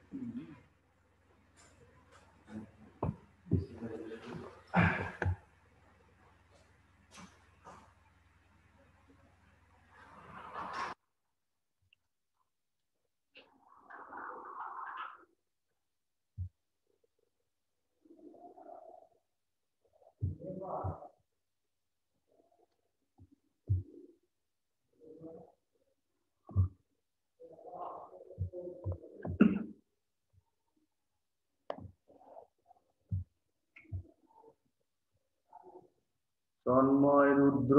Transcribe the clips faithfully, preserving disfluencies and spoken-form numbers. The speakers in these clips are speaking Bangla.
তন্ময় রুদ্র,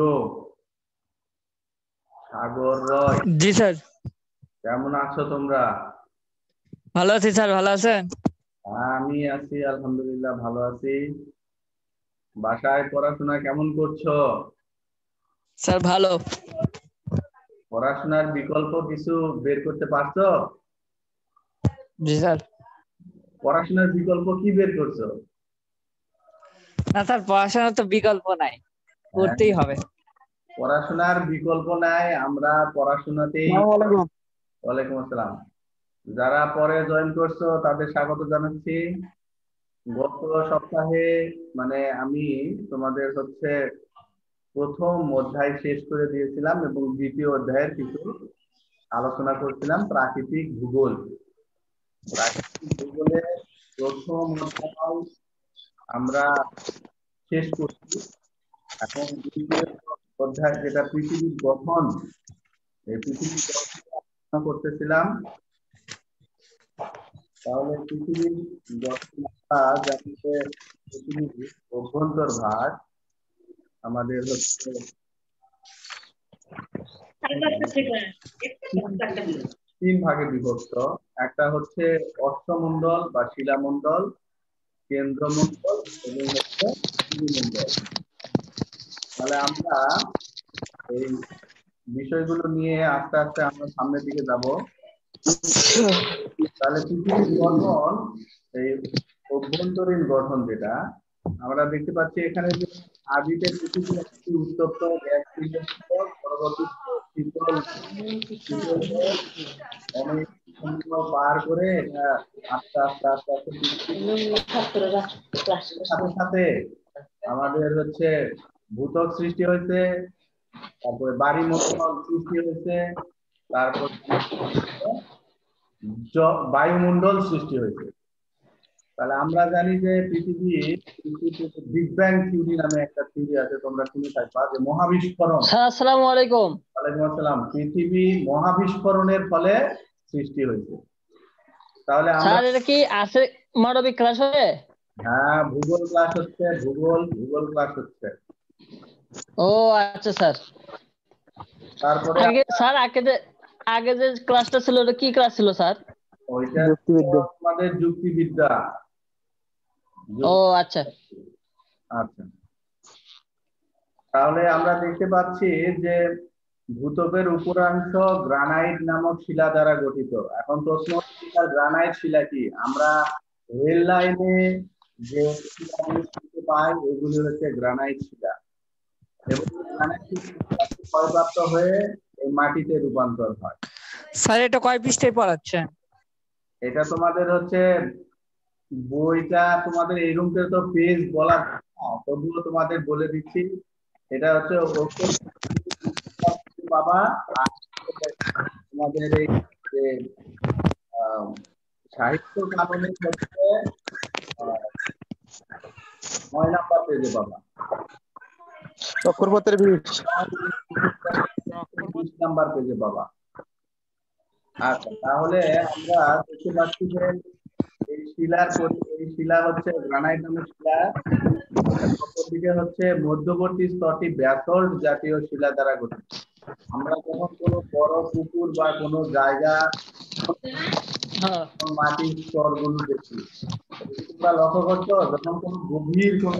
সাগর রয়। জি স্যার। কেমন আছো তোমরা? ভালো আছি স্যার, ভালো আছেন? আমি আছি আলহামদুলিল্লাহ, ভালো আছি। বাসায় পড়াশোনা কেমন করছো? স্যার ভালো। পড়াশোনার বিকল্প কিছু বের করতে পারছো? জি স্যার। পড়াশোনার বিকল্প কি বের করছো? না স্যার, পড়াশোনার তো বিকল্প নাই, করতেই হবে। পড়াশোনার বিকল্প নাই, আমরা পড়াশোনাতেই। ওয়ালাইকুম আসসালাম। যারা পরে জয়েন করছো তাদের স্বাগত জানাচ্ছি। গত সপ্তাহে মানে আমি তোমাদের হচ্ছে প্রথম অধ্যায় শেষ করে দিয়েছিলাম এবং দ্বিতীয় অধ্যায়ের কিছু আলোচনা করছিলাম, প্রাকৃতিক ভূগোল। প্রাকৃতিক ভূগোলের প্রথম অধ্যায় আমরা শেষ করছি। এখন দ্বিতীয় অধ্যায় যেটা পৃথিবীর গঠন, এই পৃথিবীর গঠন আলোচনা করতেছিলাম। তাহলে পৃথিবীর গঠন জানতে পৃথিবীর অভ্যন্তর ভাগ আমাদের হচ্ছে তিন ভাগে বিভক্ত। একটা হচ্ছে অশ্বমণ্ডল বা শিলামণ্ডল, কেন্দ্রমণ্ডল এবং হচ্ছে মণ্ডল। তাহলে আমরা এই বিষয়গুলো নিয়ে আস্তে আস্তে আমরা সামনের দিকে যাব। তাহলে পৃথিবীর গঠন, এই অভ্যন্তরীণ গঠন যেটা আমরা দেখতে পাচ্ছি এখানে, যে আদিতে পৃথিবী একটি উত্তপ্ত গ্যাস ছিল, পরবর্তীতে শীতল অনেক সময় পার করে এটা আস্তে আস্তে আস্তে আস্তে সাথে সাথে আমাদের হচ্ছে ভূত্বক সৃষ্টি হয়েছে, তারপরে বায়ুমণ্ডল সৃষ্টি হয়েছে, তারপর বায়ুমণ্ডল সৃষ্টি হয়েছে। তাহলে আমরা জানি যে পৃথিবী বিগ ব্যাং থিওরি নামে একটা থিওরি আছে, তোমরা শুনে থাকবা, যে মহাবিস্ফোরণ। আসসালামু আলাইকুম। ওয়ালাইকুম আসসালাম। পৃথিবী মহাবিস্ফোরণের ফলে সৃষ্টি হয়েছে। তাহলে আমরা, স্যার এটা কি আছে মানবিক ক্লাস হবে? হ্যাঁ, ভূগোল ক্লাস হচ্ছে, ভূগোল ভূগোল ক্লাস হচ্ছে। ও আচ্ছা স্যার। তারপরে আগে স্যার আগে যে আগে যে ক্লাসটা ছিল ওটা কি ক্লাস ছিল স্যার? ওইটা আমাদের যুক্তিবিদ্যা। ও আচ্ছা আচ্ছা, তাহলে আমরা দেখতে পাচ্ছি যে ভূত্বকের উপরাংশ গ্রানাইট নামক শিলা দ্বারা গঠিত। এখন প্রশ্ন হচ্ছে, গ্রানাইট শিলা কি? আমরা রেল লাইনে যে শিলাগুলো দেখতে পাই এগুলি হচ্ছে গ্রানাইট শিলা, এবং গ্রানাইট শিলা ক্ষয়প্রাপ্ত হয়ে এই মাটিতে রূপান্তর হয়। স্যার এটা কয় পৃষ্ঠায় পড়াচ্ছেন? এটা তোমাদের হচ্ছে বইটা, তোমাদের এই রুমটা তো পেজ বলা, তবুও তোমাদের বলে দিচ্ছি। এটা হচ্ছে বাবা, তোমাদের এই যে সাহিত্য কাননের ক্ষেত্রে নয় নাম্বার পেজে বাবা, চক্রবর্তীর বিশ নাম্বার পেজে বাবা। আচ্ছা, তাহলে আমরা দেখতে পাচ্ছি যে এই শিলার এই শিলা হচ্ছে গ্রানাইট নামের শিলা, অপরদিকে হচ্ছে মধ্যবর্তী স্তরটি ব্যাসল্ট জাতীয় শিলা দ্বারা গঠিত। আমরা যখন কোনো বড় পুকুর বা কোনো জায়গা মাটির স্তরগুলো দেখি, তোমরা লক্ষ্য করছো, যখন কোনো গভীর কোন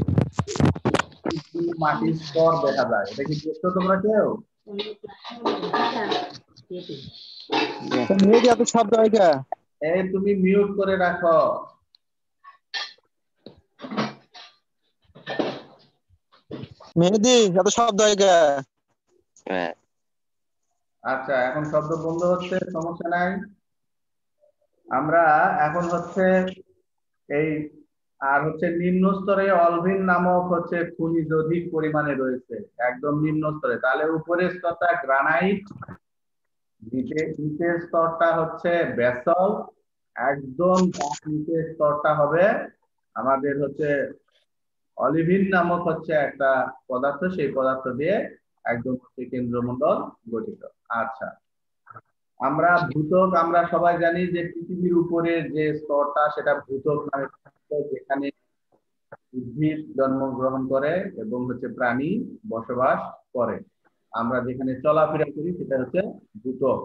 মাটির স্তর দেখা যায়, এটা কি দেখছো তোমরা কেউ? শব্দ হয়, এই তুমি মিউট করে রাখো। মেহেদি এত শব্দ হয়। আচ্ছা, এখন শব্দ বন্ধ হচ্ছে, সমস্যা নাই। আমরা এখন হচ্ছে এই আর হচ্ছে নিম্ন স্তরে অলভিন নামক হচ্ছে খনিজ অধিক পরিমাণে রয়েছে একদম নিম্ন স্তরে। তাহলে উপরের স্তরটা গ্রানাইট, নিচে নিচের স্তরটা হচ্ছে ব্যাসল্ট, একদম তার নিচের স্তরটা হবে আমাদের হচ্ছে অলিভিন নামক হচ্ছে একটা পদার্থ, সেই পদার্থ দিয়ে একদম হচ্ছে কেন্দ্রমণ্ডল গঠিত। আচ্ছা, আমরা ভূত্বক আমরা সবাই জানি যে পৃথিবীর উপরে যে স্তরটা সেটা ভূত্বক নামে পরিচিত, যেখানে উদ্ভিদ জন্মগ্রহণ করে এবং হচ্ছে প্রাণী বসবাস করে। আমরা যেখানে চলাফেরা করি সেটা হচ্ছে ভূত্বক।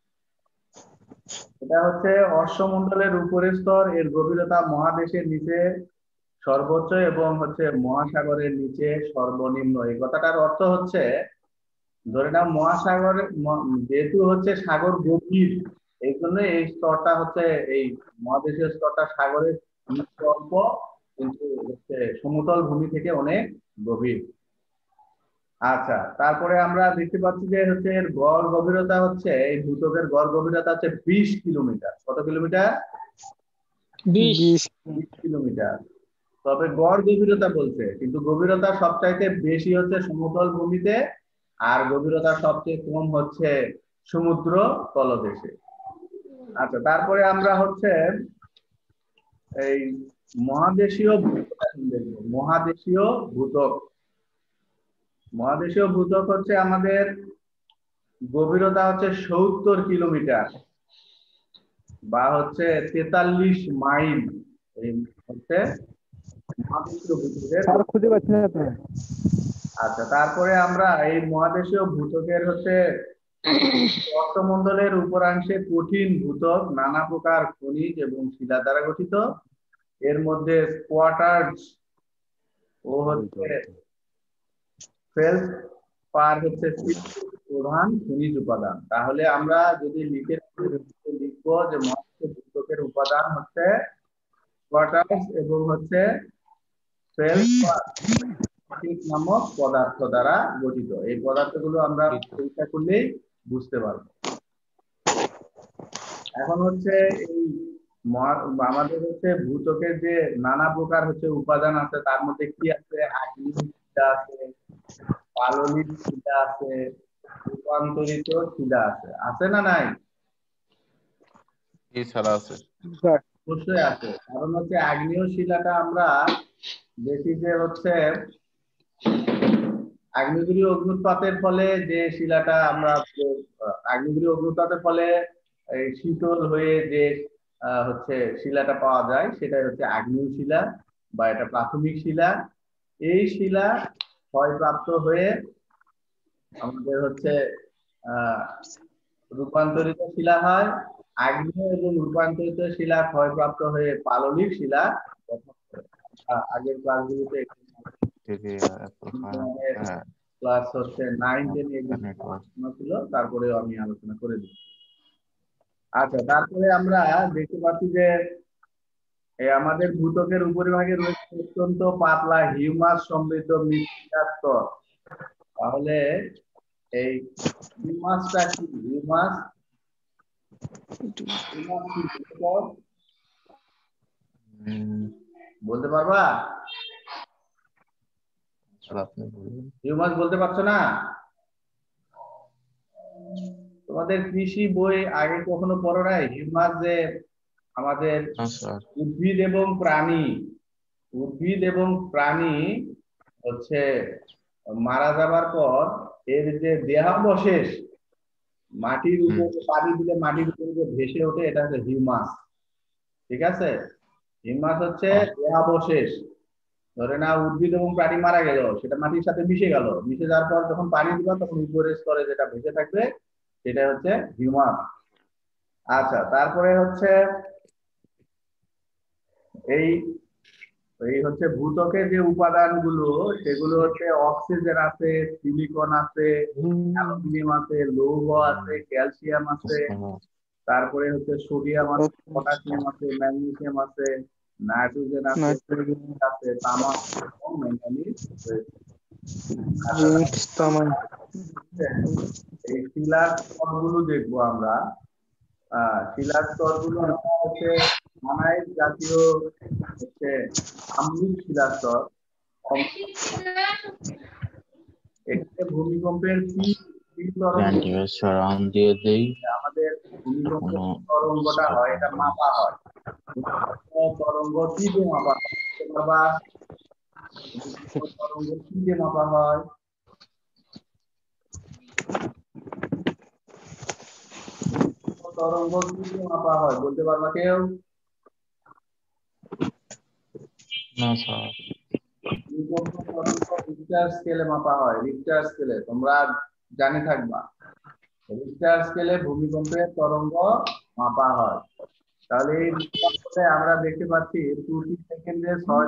এটা হচ্ছে অশ্বমণ্ডলের উপরের স্তর, এর গভীরতা মহাদেশের নিচে সর্বোচ্চ এবং হচ্ছে মহাসাগরের নিচে সর্বনিম্ন। এই কথাটার অর্থ হচ্ছে, ধরে নাও মহাসাগরের যেহেতু হচ্ছে সাগর গভীর, এই জন্য এই স্তরটা হচ্ছে এই মহাদেশের স্তরটা সাগরের নিচে অল্প, কিন্তু হচ্ছে সমতল ভূমি থেকে অনেক গভীর। আচ্ছা, তারপরে আমরা দেখতে পাচ্ছি যে হচ্ছে এর গড় গভীরতা হচ্ছে, এই ভূত্বকের গড় গভীরতা হচ্ছে বিশ কিলোমিটার। কত কিলোমিটার? বিশ বিশ কিলোমিটার। তবে গড় গভীরতা বলছে, কিন্তু গভীরতা সবচাইতে বেশি হচ্ছে সমতল ভূমিতে, আর গভীরতা সবচেয়ে কম হচ্ছে সমুদ্র তলদেশে। আচ্ছা, তারপরে আমরা হচ্ছে এই মহাদেশীয় ভূত্বক দেখবো। মহাদেশীয় ভূত্বক মহাদেশীয় ভূত্বক হচ্ছে আমাদের গভীরতা হচ্ছে সত্তর কিলোমিটার বা হচ্ছে তেতাল্লিশ মাইল। এই হচ্ছে মহাদেশীয় ভূত্বকের। খুঁজে পাচ্ছি না তো। আচ্ছা, তারপরে আমরা এই মহাদেশীয় ভূত্বকের হচ্ছে অষ্টমণ্ডলের উপরাংশে কঠিন ভূত্বক নানা প্রকার খনিজ এবং শিলা দ্বারা গঠিত। এর মধ্যে কোয়ার্টার্স ও হচ্ছে ফেলসপার হচ্ছে প্রধান খনিজ উপাদান। তাহলে আমরা যদি লিখে লিখবো যে মহাদেশীয় ভূত্বকের উপাদান হচ্ছে কোয়ার্টার্স এবং হচ্ছে ফেলসপার নামক পদার্থ দ্বারা গঠিত। এই পদার্থগুলো আমরা পরীক্ষা করলেই বুঝতে পারবো। এখন হচ্ছে এই আমাদের হচ্ছে ভূত্বকের যে নানা প্রকার হচ্ছে উপাদান আছে, তার মধ্যে কি আছে? আগ্নেয় শিলা আছে, পাললিক শিলা আছে, রূপান্তরিত শিলা আছে। আছে না নাই? এছাড়া আছে, অবশ্যই আছে। কারণ হচ্ছে আগ্নেয় শিলাটা আমরা দেখি যে হচ্ছে আগ্নেয়গিরি অগ্নুৎপাতের ফলে যে শিলাটা আমরা আগ্নেয়গিরি অগ্নুৎপাতের ফলে এই শীতল হয়ে যে হচ্ছে শিলাটা পাওয়া যায়, সেটাই হচ্ছে আগ্নেয় শিলা বা এটা প্রাথমিক শিলা। এই শিলা ক্ষয়প্রাপ্ত হয়ে আমাদের হচ্ছে আহ রূপান্তরিত শিলা হয়। আগ্নেয় এবং রূপান্তরিত শিলা ক্ষয়প্রাপ্ত হয়ে পাললিক শিলা গঠন করে। আগের ক্লাসগুলোতে ক্লাস হচ্ছে নাইন টেন আলোচনা ছিল, তারপরে আমি আলোচনা করে দিচ্ছি। আচ্ছা, তারপরে আমরা দেখতে পাচ্ছি যে আমাদের ভূত্বকের উপরিভাগে রয়েছে অত্যন্ত পাতলা হিউমাস সমৃদ্ধ মৃত্তিকা স্তর। তাহলে এই হিউমাসটা কি? হিউমাস বলতে পারবা? হিউমাস বলতে পারছো না? তোমাদের কৃষি বই আগে কখনো পড়ো নাই? হিউমাস যে আমাদের উদ্ভিদ এবং প্রাণী উদ্ভিদ এবং প্রাণী হচ্ছে মারা যাবার পর এর যে দেহাবশেষ মাটির উপরে পানি দিলে মাটির উপরে যে ভেসে ওঠে, এটা হচ্ছে হিউমাস। ঠিক আছে? হিউমাস হচ্ছে দেহাবশেষ। ধরে না উদ্ভিদ এবং প্রাণী মারা গেল, সেটা মাটির সাথে মিশে গেল, মিশে যাওয়ার পর যখন পানি দিবা তখন উপরের স্তরে যেটা ভেসে থাকবে সেটা হচ্ছে হিউমাস। আচ্ছা, তারপরে হচ্ছে এই এই হচ্ছে ভূত্বকের যে উপাদানগুলো, সেগুলো হচ্ছে অক্সিজেন আছে, সিলিকন আছে, অ্যালুমিনিয়াম আছে, লৌহ আছে, ক্যালসিয়াম আছে, তারপরে হচ্ছে সোডিয়াম আছে, পটাশিয়াম আছে, ম্যাগনেসিয়াম আছে, নাইট্রোজেন আছে, আছে তামা এবং ম্যাঙ্গানিজ রয়েছে। এই শিলার স্তরগুলো দেখবো আমরা। আহ শিলার স্তরগুলো হচ্ছে গ্রানাইট জাতীয় হচ্ছে আম্লিক শিলার স্তর। এখানে ভূমিকম্পের কি কি তরঙ্গ আমাদের ভূমিকম্পের তরঙ্গটা হয়, এটা মাপা হয়। তরঙ্গ কি দিয়ে মাপা হয় বাবা? তরঙ্গ কি দিয়ে মাপা হয়? তরঙ্গ কি দিয়ে মাপা হয় বলতে পারবা কেউ? না স্যার। ভূমিকম্প তরঙ্গ রিক্টার স্কেলে মাপা হয়। রিক্টার স্কেলে তোমরা জানে থাকবা, রিক্টার স্কেলে ভূমিকম্পের তরঙ্গ মাপা হয়। তাহলে এই ভূমিকম্পে আমরা দেখতে পাচ্ছি প্রতি সেকেন্ডে ছয়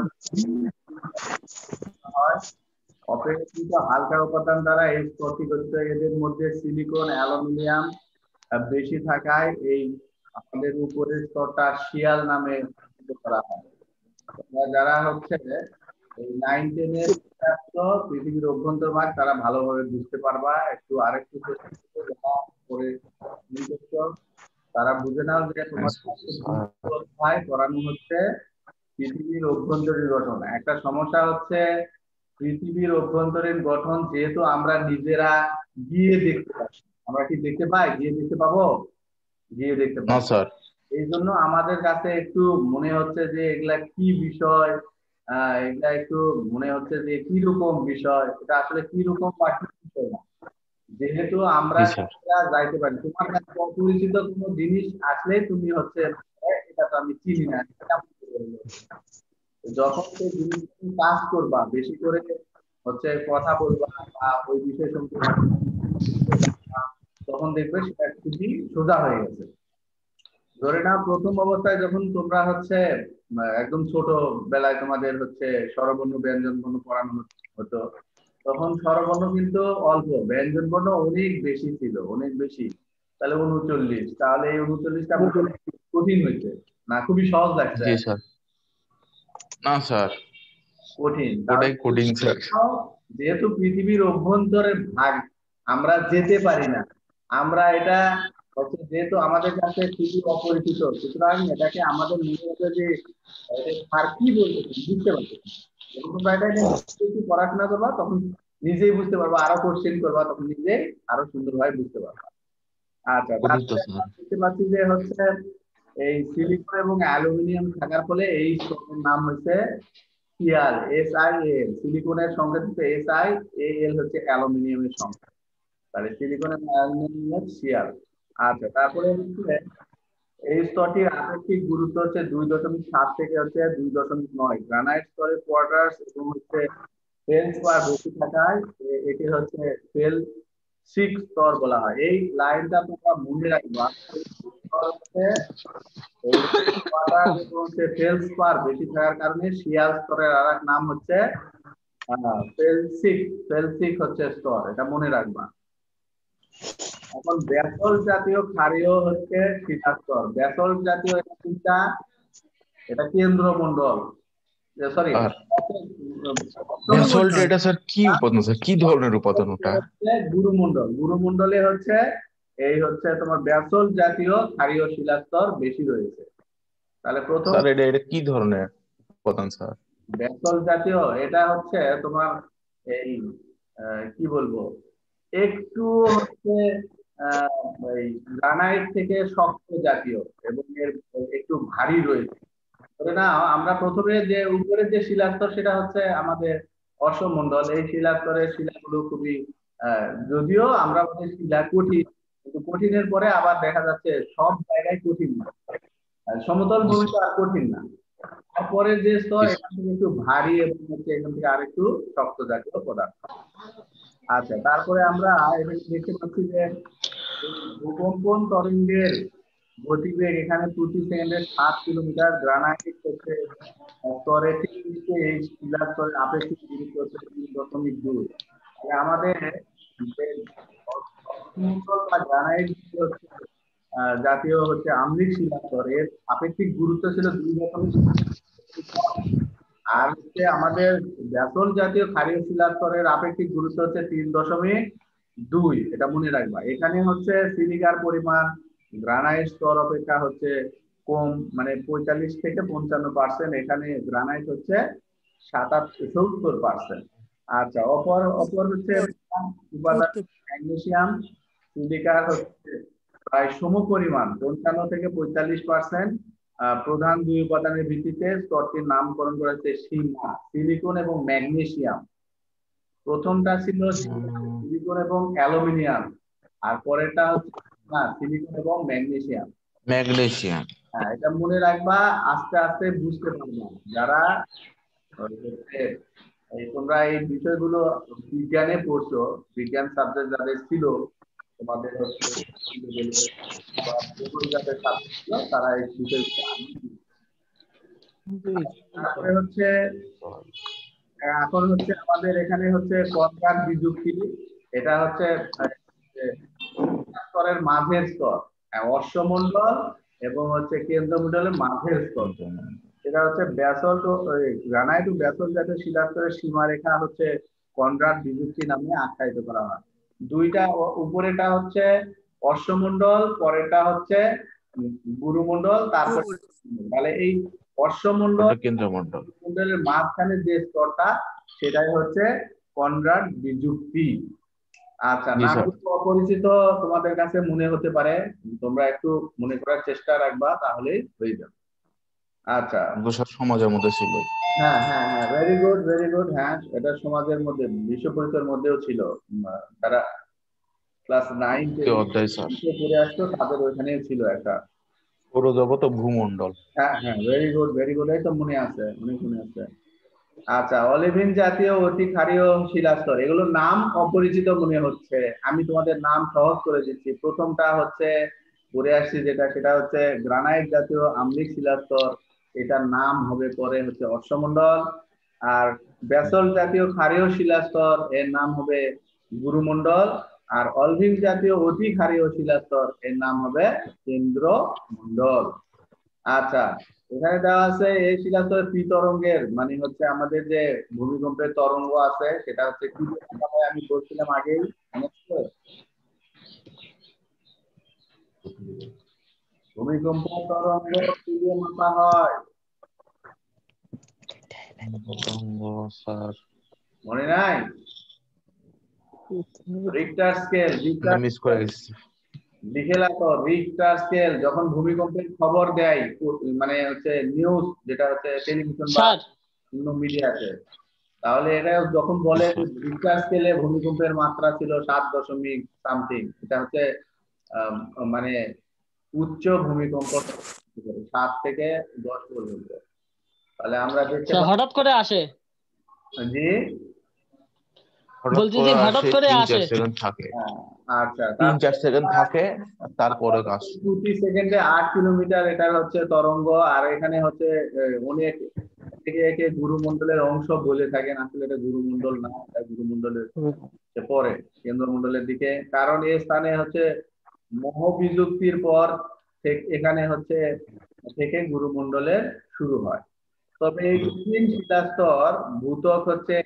হয়। অপেক্ষাকৃত হালকা উপাদান দ্বারা এই স্তরটি গঠিত। এদের মধ্যে সিলিকন, অ্যালুমিনিয়াম বেশি থাকায় এই আমাদের উপরের স্তরটা শিয়াল নামে করা হয়। যারা হচ্ছে এই নাইন টেনের পৃথিবীর অভ্যন্তর ভাগ তারা ভালোভাবে বুঝতে পারবা। একটু আরেকটু করে তারা বুঝে নাও যে তোমার পড়ানো হচ্ছে পৃথিবীর অভ্যন্তরীণ গঠন। একটা সমস্যা হচ্ছে পৃথিবীর অভ্যন্তরীণ গঠন যেহেতু আমরা নিজেরা গিয়ে দেখতে পাই। আমরা কি দেখতে পাই? গিয়ে দেখতে পাবো? গিয়ে দেখতে পাবো স্যার। এই জন্য আমাদের কাছে একটু মনে হচ্ছে যে এগুলা কি বিষয়, আহ এগুলা একটু মনে হচ্ছে যে কি রকম বিষয়, এটা আসলে কি রকম বা কি বিষয় না। যেহেতু আমরা যাইতে পারি, তোমার কাছে অপরিচিত কোনো জিনিস আসলে তুমি হচ্ছে এটা তো আমি চিনি না, যখন সেই জিনিস তুমি কাজ করবা, বেশি করে হচ্ছে কথা বলবা বা ওই বিষয় সম্পর্কে তখন দেখবে সেটা খুবই সোজা হয়ে গেছে। ধরে নাও প্রথম অবস্থায় যখন তোমরা হচ্ছে একদম ছোট বেলায় তোমাদের হচ্ছে স্বরবর্ণ ব্যঞ্জন বর্ণ পড়ানো হতো, তখন স্বরবর্ণ কিন্তু অল্প, ব্যঞ্জন বর্ণ অনেক বেশি ছিল, অনেক বেশি। তাহলে উনচল্লিশ, তাহলে এই উনচল্লিশটা কঠিন হয়েছে না খুবই সহজ লাগছে? জি স্যার। না স্যার, কঠিন। ওটাই কঠিন স্যার। যেহেতু পৃথিবীর অভ্যন্তরের ভাগ আমরা যেতে পারি না, আমরা এটা হচ্ছে যেহেতু আমাদের কাছে খুবই অপরিচিত, সুতরাং এটাকে আমাদের মনে হচ্ছে যে আর কি বলতে বুঝতে পারছি। যখন তোমরা এটা নিয়ে পড়াশোনা করবা তখন নিজেই বুঝতে পারবা, আরো কোশ্চেন করবা তখন নিজেই আরো সুন্দরভাবে বুঝতে পারবা। আচ্ছা, দেখতে পাচ্ছি যে হচ্ছে এই সিলিকন এবং অ্যালুমিনিয়াম থাকার ফলে এই স্তরের নাম হচ্ছে শিয়াল, এস আই এল। সিলিকনের সংখ্যা হচ্ছে এস আই, এল হচ্ছে অ্যালুমিনিয়ামের সংখ্যা। তাহলে সিলিকন এবং অ্যালুমিনিয়াম শিয়াল। আচ্ছা, তারপরে হচ্ছে এই স্তরটির আপেক্ষিক গুরুত্ব হচ্ছে দুই দশমিক সাত থেকে হচ্ছে দুই দশমিক নয়। গ্রানাইট স্তরে কোয়ার্টার্স এবং হচ্ছে ফেলস্পার বেশি থাকায় এটি হচ্ছে ফেল সিক্স স্তর বলা হয়। এই লাইনটা তোমরা মনে রাখবা, ফেলস্পার বেশি থাকার কারণে শিয়াল স্তরের আর এক নাম হচ্ছে ফেলসিক। ফেলসিক হচ্ছে স্তর, এটা মনে রাখবা। এখন ব্যাসল্ট জাতীয় ক্ষারীয় হচ্ছে শিলার স্তর। ব্যাসল্ট জাতীয় এটা এটা কেন্দ্রমণ্ডল, সরি ব্যাসল্ট এটা স্যার কি উপাদান স্যার, কি ধরনের উপাদান ওটা? গুরুমণ্ডল। গুরুমণ্ডলে হচ্ছে এই হচ্ছে তোমার ব্যাসল্ট জাতীয় ক্ষারীয় শিলার স্তর বেশি রয়েছে। তাহলে প্রথম স্যার এটা এটা কি ধরনের উপাদান স্যার? ব্যাসল্ট জাতীয় এটা হচ্ছে তোমার এই কি বলবো একটু হচ্ছে এই গ্রানাইট থেকে শক্ত জাতীয় এবং এর একটু ভারী রয়েছে। ধরে না আমরা প্রথমে যে উপরের যে শিলাস্তর সেটা হচ্ছে আমাদের অশ্বমণ্ডল। এই শিলাস্তরের শিলাগুলো খুবই আহ যদিও আমরা বলি শিলা কঠিন, কিন্তু কঠিনের পরে আবার দেখা যাচ্ছে সব জায়গায় কঠিন না, সমতল ভূমি তো আর কঠিন না। তারপরে যে স্তর এখান থেকে একটু ভারী এবং হচ্ছে এখান থেকে আরেকটু শক্ত জাতীয় পদার্থ। আচ্ছা, তারপরে আমরা এখানে দেখতে পাচ্ছি যে ভূকম্পন তরঙ্গের গতিবেগ এখানে প্রতি সেকেন্ডে সাত কিলোমিটার। গ্রানাইট হচ্ছে স্তরে এই শিলা স্তরের আপেক্ষিক গুরুত্ব হচ্ছে তিন দশমিক দুই। আমাদের বা গ্রানাইট হচ্ছে জাতীয় হচ্ছে আম্লিক শিলা স্তরের আপেক্ষিক গুরুত্ব ছিল দুই দশমিক, আর হচ্ছে আমাদের ব্যাসল্ট জাতীয় ক্ষারীয় শিলা স্তরের আপেক্ষিক গুরুত্ব হচ্ছে তিন দশমিক দুই। এটা মনে রাখবা। এখানে হচ্ছে সিলিকার পরিমাণ, গ্রানাইট স্তর অপেক্ষা হচ্ছে কম, মানে পঁয়তাল্লিশ থেকে পঞ্চান্ন পার্সেন্ট, এখানে গ্রানাইট হচ্ছে সাতাত্তর সত্তর পার্সেন্ট। আচ্ছা, অপর অপর হচ্ছে উপাদান ম্যাগনেসিয়াম, সিলিকার হচ্ছে প্রায় সমপরিমাণ পঞ্চান্ন থেকে পঁয়তাল্লিশ পার্সেন্ট। প্রধান দুই উপাদানের ভিত্তিতে স্তরটির নামকরণ করা হয়েছে সীমা, সিলিকন এবং ম্যাগনেসিয়াম। প্রথমটা ছিল সিলিকন এবং অ্যালুমিনিয়াম, আর পরেরটা হচ্ছে না সিলিকন এবং ম্যাগনেসিয়াম। ম্যাগনেসিয়াম। হ্যাঁ, এটা মনে রাখবা, আস্তে আস্তে বুঝতে পারবা। যারা এই তোমরা এই বিষয়গুলো বিজ্ঞানে পড়ছো, বিজ্ঞান সাবজেক্ট যাদের ছিল তোমাদের হচ্ছে যাদের সাবজেক্ট ছিল, তারা এই বিষয়গুলো। তারপরে হচ্ছে এখন হচ্ছে আমাদের এখানে হচ্ছে কনকার বিযুক্তি, এটা হচ্ছে স্তরের মাঝের স্তর, অশ্বমণ্ডল এবং হচ্ছে কেন্দ্রমণ্ডলের মাঝের স্তর। এটা হচ্ছে ব্যাসল্ট ও গ্রানাইট ও ব্যাসল্ট জাতীয় শিলাস্তরের সীমারেখা হচ্ছে কনরাড বিযুক্তি নামে আখ্যায়িত করা হয়। দুইটা, উপরেটা হচ্ছে অশ্বমণ্ডল, পরেরটা হচ্ছে গুরুমণ্ডল, তারপর তাহলে এই অশ্বমণ্ডল কেন্দ্রমণ্ডল মণ্ডলের মাঝখানে যে স্তরটা সেটাই হচ্ছে কনরাড বিযুক্তি। আচ্ছা, নামগুলো অপরিচিত তোমাদের কাছে মনে হতে পারে, তোমরা একটু মনে করার চেষ্টা রাখবা, তাহলেই হয়ে যাবে। আচ্ছা, সমাজের মধ্যে ছিল। হ্যাঁ হ্যাঁ হ্যাঁ, ভেরি গুড ভেরি গুড। হ্যাঁ, এটা সমাজের মধ্যে, বিশ্ব পরিচয়ের মধ্যেও ছিল। তারা ক্লাস নাইন অধ্যায় স্যার পড়ে আসতো, তাদের ওইখানেও ছিল একটা সৌরজগৎ ও ভূমণ্ডল। হ্যাঁ হ্যাঁ, ভেরি গুড ভেরি গুড, এই তো মনে আছে, অনেক মনে আছে। আচ্ছা, অলিভিন জাতীয় অতি ক্ষারীয় শিলাস্তর, এগুলোর নাম অপরিচিত মনে হচ্ছে, আমি তোমাদের নাম সহজ করে দিচ্ছি। প্রথমটা হচ্ছে পড়ে আসছি যেটা, সেটা হচ্ছে গ্রানাইট জাতীয় আম্লিক শিলাস্তর, এটার নাম হবে পরে হচ্ছে অশ্বমণ্ডল। আর ব্যাসল্ট জাতীয় ক্ষারীয় শিলাস্তর, এর নাম হবে গুরুমণ্ডল। আর অলিভিন জাতীয় অতি ক্ষারীয় শিলাস্তর, এর নাম হবে কেন্দ্রমণ্ডল। আচ্ছা, এখানে দেওয়া আছে এই শিলাস্তরের পি তরঙ্গের মানে হচ্ছে আমাদের যে ভূমিকম্পের তরঙ্গ আছে সেটা হচ্ছে কি আমি বলছিলাম আগেই, ভূমিকম্প তরঙ্গ কি দিয়ে মাপা হয় মনে নাই? রিক্টার স্কেল, রিক্টার মিস করে গেছি। লিখে রাখো, রিক্টার স্কেল যখন ভূমিকম্পের খবর দেয়, মানে হচ্ছে নিউজ, যেটা হচ্ছে টেলিভিশন বা অন্য মিডিয়াতে, তাহলে এটা যখন বলে রিক্টার স্কেলে ভূমিকম্পের মাত্রা ছিল সাত দশমিক সামথিং, এটা হচ্ছে মানে উচ্চ ভূমিকম্প, সাত থেকে দশ পর্যন্ত। তাহলে আমরা দেখতে হঠাৎ করে আসে, জি বলছি যে হঠাৎ করে আসে, থাকে। আচ্ছা, তিন চার সেকেন্ড থাকে, তারপরে প্রতি সেকেন্ডে আট কিলোমিটার এটা হচ্ছে তরঙ্গ। আর এখানে হচ্ছে অনেক থেকে একে গুরুমণ্ডলের অংশ বলে থাকেন, আসলে এটা গুরুমণ্ডল না, এটা গুরুমণ্ডলের পরে কেন্দ্রমণ্ডলের দিকে, কারণ এই স্থানে হচ্ছে মহাবিযুক্তির পর এখানে হচ্ছে থেকে গুরুমণ্ডলের শুরু হয়। তবে এই তিন শিলাস্তর ভূত্বক হচ্ছে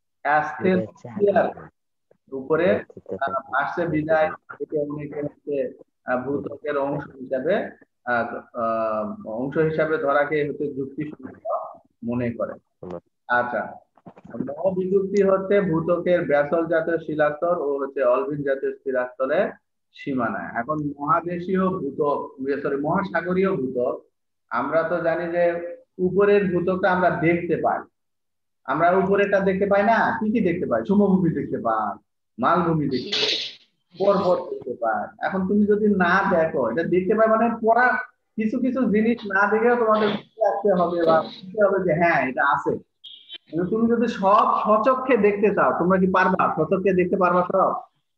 উপরে আসছে বিদায় থেকে অনেকে হচ্ছে ভূত্বকের অংশ হিসাবে অংশ হিসাবে ধরাকে হচ্ছে যুক্তিসঙ্গত মনে করে। আচ্ছা, মহাবিযুক্তি হচ্ছে ভূত্বকের ব্যাসল্ট জাতীয় শিলাস্তর ও হচ্ছে অলিভিন জাতীয় শিলাস্তরের সীমানায়। এখন মহাদেশীয় ভূত্বক, সরি মহাসাগরীয় ভূত্বক, আমরা তো জানি যে উপরের ভূত্বকটা আমরা দেখতে পাই, আমরা উপরেটা দেখতে পাই না, কি কি দেখতে পাই? সমভূমি দেখতে পাই, মালভূমি দেখতে পাই, পর্বত দেখতে পাই। এখন তুমি যদি না দেখো, এটা দেখতে পাই মানে পড়া কিছু কিছু জিনিস না দেখেও তোমাদের রাখতে হবে বা বুঝতে হবে যে হ্যাঁ এটা আছে। কিন্তু তুমি যদি সব সচক্ষে দেখতে চাও, তোমরা কি পারবা? সচক্ষে দেখতে পারবা সব?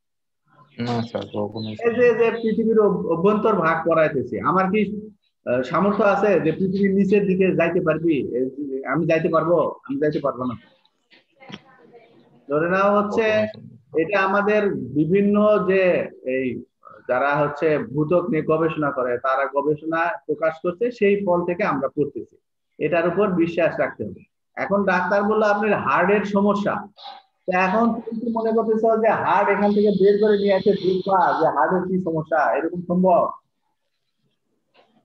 এই যে যে পৃথিবীর অভ্যন্তর ভাগ করাইতেছে, আমার কি সামর্থ্য আছে যে পৃথিবীর নিচের দিকে যাইতে পারবি? আমি যাইতে পারবো? আমি যাইতে পারবো না। ধরে নেওয়া হচ্ছে এটা আমাদের বিভিন্ন যে এই যারা হচ্ছে ভূত্বক নিয়ে গবেষণা করে, তারা গবেষণা প্রকাশ করছে, সেই ফল থেকে আমরা পড়তেছি, এটার উপর বিশ্বাস রাখতে হবে। এখন ডাক্তার বললো আপনার হার্টের সমস্যা, এখন তুমি মনে করতেছ যে হার্ট এখান থেকে বের করে নিয়ে আসে দেখবা যে হার্টের কি সমস্যা, এরকম সম্ভব?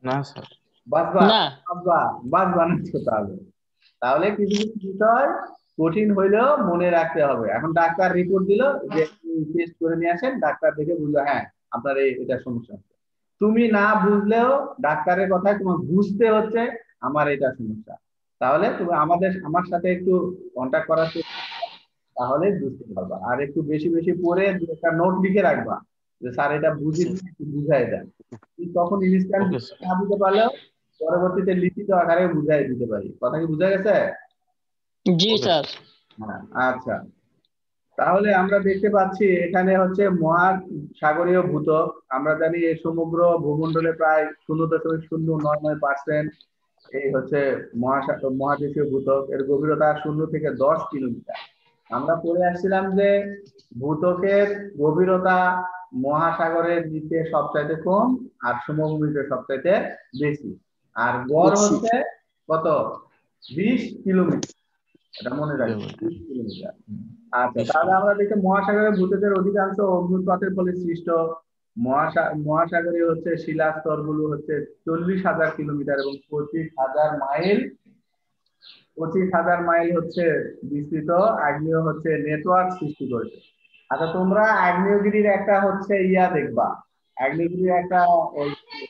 না স্যার। বাসবা না। বাসবা বাস বানাচ্ছ তাহলে তাহলে কিছু কিছু বিষয় কঠিন হইলেও মনে রাখতে হবে। এখন ডাক্তার রিপোর্ট দিল যে টেস্ট করে নিয়ে আসেন, ডাক্তার দেখে বুঝলো হ্যাঁ আপনার এই এটা সমস্যা। তুমি না বুঝলেও ডাক্তারের কথায় তোমার বুঝতে হচ্ছে আমার এটা সমস্যা, তাহলে তুমি আমাদের আমার সাথে একটু কন্ট্যাক্ট করার চেষ্টা করো, তাহলে বুঝতে পারবা। আর একটু বেশি বেশি পড়ে দু একটা নোট লিখে রাখবা যে স্যার এটা বুঝি একটু বুঝাই দেন। তখন ইনস্ট্যান্ট ওকে স্যার। না বুঝতে পারলেও পরবর্তীতে লিখিত আকারে বুঝাই দিতে পারি। কথা কি বুঝা গেছে? জি ওকে স্যার। হ্যাঁ, আচ্ছা। তাহলে আমরা দেখতে পাচ্ছি এখানে হচ্ছে মহাসাগরীয় ভূত্বক। আমরা জানি এই সমগ্র ভূমণ্ডলে প্রায় শূন্য দশমিক শূন্য নয় নয় পার্সেন্ট এই হচ্ছে মহাসাগর মহাদেশীয় ভূত্বক। এর গভীরতা শূন্য থেকে দশ কিলোমিটার। আমরা পড়ে আসছিলাম যে ভূত্বকের গভীরতা মহাসাগরের নিচে সবচাইতে কম আর সমভূমিতে সবচাইতে বেশি। আর গড় হচ্ছে কত? বিশ কিলোমিটার। এটা মনে রাখবেন, বিশ কিলোমিটার। আচ্ছা, তাহলে আমরা দেখি মহাসাগরের ভূত্বকের অধিকাংশ অগ্নুৎপাতের ফলে সৃষ্ট। মহাসাগরে হচ্ছে শিলাস্তর গুলো হচ্ছে চল্লিশ হাজার কিলোমিটার এবং পঁচিশ হাজার মাইল পঁচিশ হাজার মাইল হচ্ছে বিস্তৃত। আগ্নেয় হচ্ছে নেটওয়ার্ক সৃষ্টি করেছে। আচ্ছা, তোমরা আগ্নেয়গিরির একটা হচ্ছে ইয়া দেখবা, আগ্নেয়গিরির একটা ওই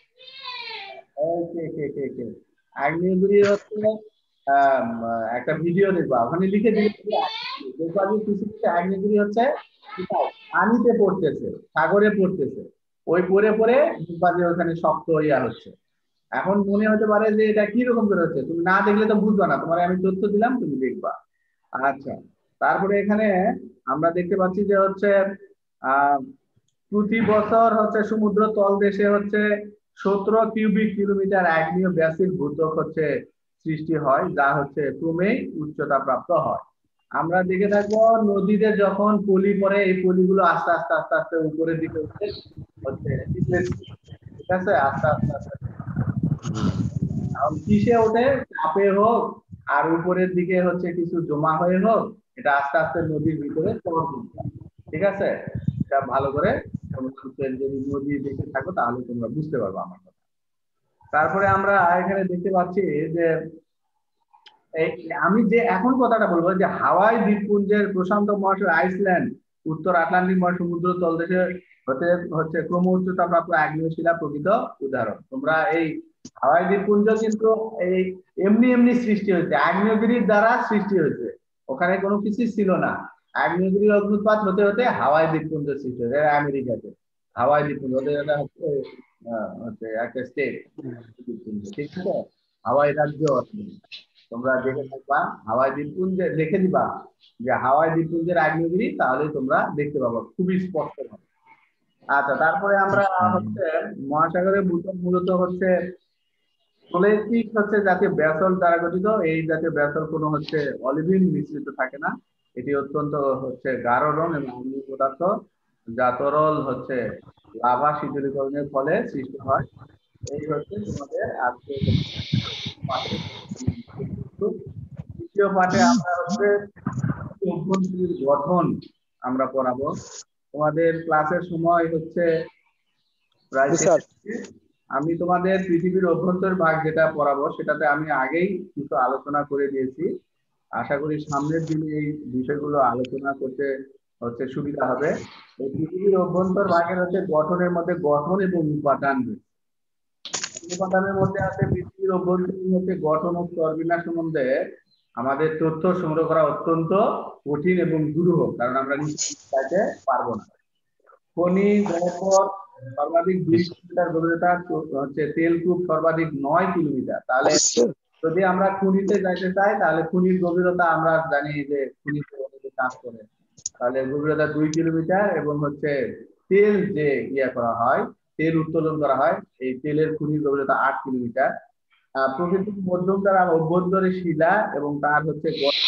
আগ্নেয়গিরি হচ্ছে আহ একটা ভিডিও দেখবা, ওখানে লিখে দিলে দেখবা যে পৃথিবীতে আগ্নেয়গিরি হচ্ছে পানিতে পড়তেছে, সাগরে পড়তেছে, ওই পড়ে পড়ে দেখবা যে ওখানে শক্ত ইয়া হচ্ছে। এখন মনে হতে পারে যে এটা কি রকম করে হচ্ছে, তুমি না দেখলে তো বুঝবা না, তোমার আমি তথ্য দিলাম তুমি দেখবা। আচ্ছা, তারপরে এখানে আমরা দেখতে পাচ্ছি যে হচ্ছে আহ প্রতি বছর হচ্ছে সমুদ্র তলদেশে হচ্ছে সতেরো কিউবিক কিলোমিটার আগ্নেয় ব্যাসিক ভূত্বক হচ্ছে সৃষ্টি হয়, যা হচ্ছে ক্রমেই উচ্চতা প্রাপ্ত হয়। আমরা দেখে থাকবো নদীতে যখন পলি পড়ে, এই পলিগুলো আস্তে আস্তে আস্তে আস্তে উপরের দিকে উঠে হচ্ছে, ঠিক আছে, আস্তে আস্তে আস্তে কিসে ওঠে, চাপে হোক আর উপরের দিকে হচ্ছে কিছু জমা হয়ে হোক, এটা আস্তে আস্তে নদীর ভিতরে চর করতে হয়। ঠিক আছে, এটা ভালো করে যদি নদী দেখে থাকো তাহলে তোমরা বুঝতে পারবো আমার কথা। তারপরে আমরা এখানে দেখতে পাচ্ছি যে আমি যে এখন কথাটা বলবো যে হাওয়াই দ্বীপপুঞ্জের প্রশান্ত মহাসাগর, আইসল্যান্ড, উত্তর আটলান্টিক মহাসমুদ্র তলদেশে হতে হচ্ছে ক্রম উচ্চতা প্রাপ্ত আগ্নেয় শিলা প্রকৃত উদাহরণ। তোমরা এই হাওয়াই দ্বীপপুঞ্জ কিন্তু এই এমনি এমনি সৃষ্টি হয়েছে, আগ্নেয়গিরির দ্বারা সৃষ্টি হয়েছে, ওখানে কোনো কিছু ছিল না। আগ্নেয়গিরির অগ্নুৎপাত হতে হতে হাওয়াই দ্বীপপুঞ্জ সৃষ্টি হয়েছে আমেরিকাতে। হাওয়াই দ্বীপপুঞ্জ ওদের এটা হচ্ছে হচ্ছে একটা স্টেট, ঠিক আছে, হাওয়াই রাজ্য। তোমরা দেখে থাকবা হাওয়াই দ্বীপপুঞ্জে, লিখে দিবা যে হাওয়াই দ্বীপপুঞ্জের আগ্নেয়গিরি, তাহলে তোমরা দেখতে পাবো খুবই স্পষ্ট ভাবে। আচ্ছা, তারপরে আমরা হচ্ছে মহাসাগরের ভূত্বক মূলত হচ্ছে সোলেসিক হচ্ছে জাতীয় ব্যাসল্ট দ্বারা গঠিত। এই জাতীয় ব্যাসল্ট কোনো হচ্ছে অলিভিন মিশ্রিত থাকে না, এটি অত্যন্ত হচ্ছে গাঢ় রং এবং আগ্নেয় পদার্থ, যা তরল হচ্ছে লাভা শীতলীকরণের ফলে সৃষ্টি হয়। এই হচ্ছে তোমাদের আজকে দ্বিতীয় পাঠে আমরা হচ্ছে অভ্যন্তরীণ গঠন আমরা পড়াবো। তোমাদের ক্লাসের সময় হচ্ছে প্রায়, আমি তোমাদের পৃথিবীর অভ্যন্তর ভাগ যেটা পড়াবো সেটাতে আমি আগেই কিছু আলোচনা করে দিয়েছি। আশা করি সামনের দিনে এই বিষয়গুলো আলোচনা করতে হচ্ছে সুবিধা হবে। এই পৃথিবীর অভ্যন্তর ভাগের হচ্ছে গঠনের মধ্যে গঠন এবং উপাদান, উপাদানের মধ্যে আছে পৃথিবীর অভ্যন্তরীণ হচ্ছে গঠন ও স্তরবিন্যাস সম্বন্ধে আমাদের তথ্য সংগ্রহ করা অত্যন্ত কঠিন এবং দুরূহ, কারণ আমরা নিশ্চিত পারবো না। খনি গহ্বর সর্বাধিক দুই কিলোমিটার গভীরতা হচ্ছে, তেলকূপ সর্বাধিক নয় কিলোমিটার। তাহলে যদি আমরা খনিতে যাইতে চাই তাহলে খনির গভীরতা আমরা জানি যে খনিতে কাজ করে, তাহলে গভীরতা দুই কিলোমিটার এবং হচ্ছে তেল যে ইয়ে করা হয়, তেল উত্তোলন করা হয়, এই তেলের খনির গভীরতা আট কিলোমিটার। আহ প্রকৃতির মধ্যম দ্বারা অভ্যন্তরে শিলা এবং তার হচ্ছে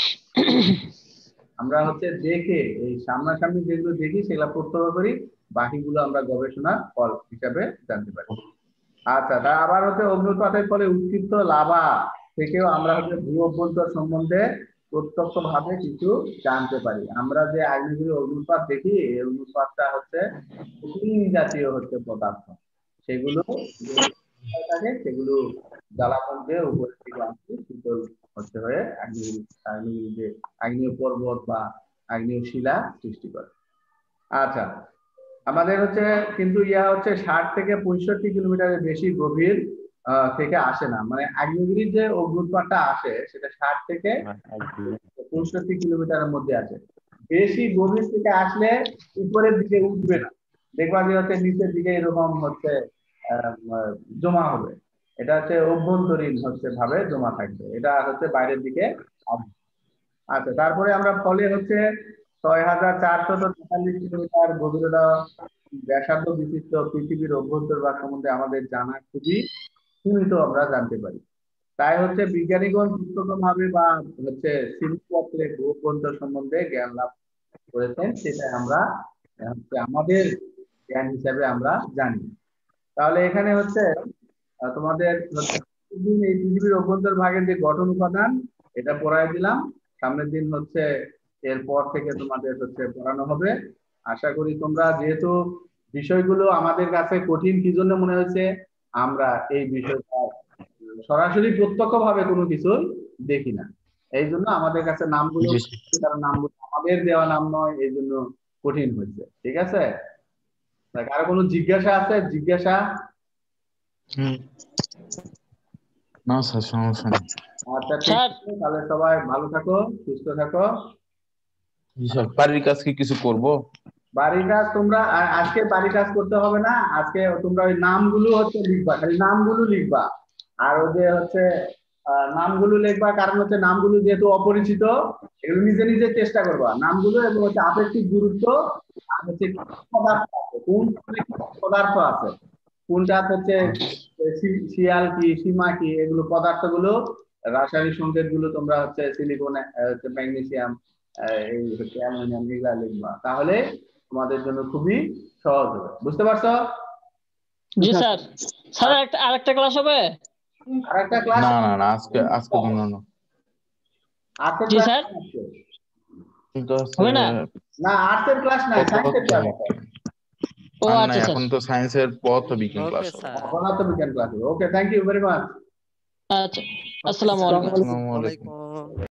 আমরা হচ্ছে দেখে এই সামনাসামনি যেগুলো দেখি সেগুলো প্রত্যক্ষ করি, বাকিগুলো আমরা গবেষণার ফল হিসাবে জানতে পারি। আচ্ছা, তা আবার হচ্ছে অগ্নুৎপাতের ফলে উৎক্ষিপ্ত লাভা থেকেও আমরা হচ্ছে ভূ অভ্যন্তর সম্বন্ধে প্রত্যক্ষ ভাবে কিছু জানতে পারি। আমরা যে আগ্নেয়গিরি অগ্নুৎপাত দেখি, এই অগ্নুৎপাতটা হচ্ছে জাতীয় হচ্ছে পদার্থ, সেগুলো থাকে সেগুলো জ্বালাপন দিয়ে উপরের দিকে আসছে শীতল হচ্ছে হয়ে আগ্নেয় আগ্নেয় যে আগ্নেয় পর্বত বা আগ্নেয় শিলা সৃষ্টি করে। আচ্ছা, আমাদের হচ্ছে কিন্তু ইয়া হচ্ছে ষাট থেকে পঁয়ষট্টি কিলোমিটারের বেশি গভীর আহ, থেকে আসে না, মানে আগ্নেয়গিরির যে অগ্নুৎপাতটা আসে সেটা ষাট থেকে পঁয়ষট্টি কিলোমিটারের মধ্যে আছে। বেশি গভীর থেকে আসলে উপরের দিকে উঠবে না, দেখবা যে হচ্ছে নিচের দিকে এরকম হচ্ছে আহ, আহ, জমা হবে। এটা হচ্ছে অভ্যন্তরীণ হচ্ছে ভাবে জমা থাকবে, এটা হচ্ছে বাইরের দিকে আসবে। আচ্ছা, তারপরে আমরা ফলে হচ্ছে ছয় হাজার চারশত তেতাল্লিশ কিলোমিটার গভীরতা ব্যাসার্ধ বিশিষ্ট পৃথিবীর অভ্যন্তর বা সম্বন্ধে আমাদের জানা খুবই সীমিত আমরা জানতে পারি। তাই হচ্ছে বিজ্ঞানীগণ পুস্তকভাবে বা হচ্ছে সিমিপত্রে ভূপন্তর সম্বন্ধে জ্ঞান লাভ করেছেন, সেটা আমরা হচ্ছে আমাদের জ্ঞান হিসাবে আমরা জানি। তাহলে এখানে হচ্ছে আহ, তোমাদের হচ্ছে প্রতিদিন এই পৃথিবীর অভ্যন্তর ভাগের যে গঠন উপাদান এটা পড়াই দিলাম। সামনের দিন হচ্ছে এরপর থেকে তোমাদের হচ্ছে পড়ানো হবে। আশা করি তোমরা, যেহেতু বিষয়গুলো আমাদের কাছে কঠিন কি জন্য মনে হয়েছে, আমরা এই বিষয়টা সরাসরি প্রত্যক্ষ ভাবে কোনো কিছু দেখি না, এই জন্য আমাদের কাছে নামগুলো, জি কারণ নামগুলো আমাদের দেওয়া নাম নয়, এই জন্য কঠিন হয়েছে। ঠিক আছে, তা কারো কোনো জিজ্ঞাসা আছে? জিজ্ঞাসা? হুম। না স্যার, সমস্যা নেই। আচ্ছা, ঠিক স্যার আছে, তাহলে সবাই ভালো থাকো, সুস্থ থাকো। জি স্যার, বাড়ির কাজ কি কিছু করব? বাড়ির কাজ তোমরা আ- আজকে বাড়ির কাজ করতে হবে না, আজকে তোমরা ওই নামগুলো হচ্ছে লিখবা, খালি নামগুলো লিখবা। আর ওই যে হচ্ছে আহ, নামগুলো লিখবা, কারণ হচ্ছে নামগুলো যেহেতু অপরিচিত, এগুলো নিজে নিজে চেষ্টা করবা নামগুলো, এবং হচ্ছে আপেক্ষিক গুরুত্ব, আর হচ্ছে কি পদার্থ আছে, কোন কোনে কি পদার্থ আছে, কোনটা হচ্ছে শি- শিয়াল কি, সীমা কি, এগুলো পদার্থগুলো, রাসায়নিক সংকেত গুলো তোমরা হচ্ছে সিলিকন, হচ্ছে ম্যাগনেসিয়াম, এই হচ্ছে অ্যামোনিয়াম, এগুলা লিখবা, তাহলে তোমাদের জন্য খুবই সহজ হবে। বুঝতে পারছো? জি স্যার। স্যার একটা আরেকটা ক্লাস হবে? আর একটা ক্লাস? না না না, আজকে আজকে জন্য না। আর্টসের জি ক্লাস স্যার। কিন্তু হচ্ছে হবে না? না, আর্টসের ক্লাস নাই, সায়েন্সের ক্লাস আছে। ও আর নাই, আচ্ছা স্যার। এখন তো সায়েন্সের পদার্থ বিজ্ঞান ওকে ক্লাস হবে। স্যার। পদার্থ বিজ্ঞান class. Okay, thank you very much. আচ্ছা, আসসালামু আলাইকুম। আসসালামু আলাইকুম।